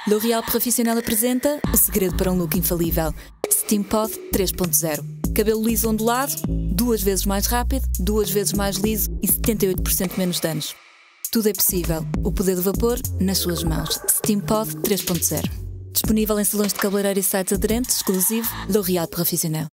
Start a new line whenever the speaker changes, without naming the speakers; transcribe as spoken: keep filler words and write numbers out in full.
L'Oréal Profissional apresenta o segredo para um look infalível. Steam Pod três ponto zero. Cabelo liso ondulado, duas vezes mais rápido, duas vezes mais liso e setenta e oito por cento menos danos. Tudo é possível. O poder do vapor nas suas mãos. Steam Pod três ponto zero. Disponível em salões de cabeleireiro e sites aderentes, exclusivo L'Oréal Profissional.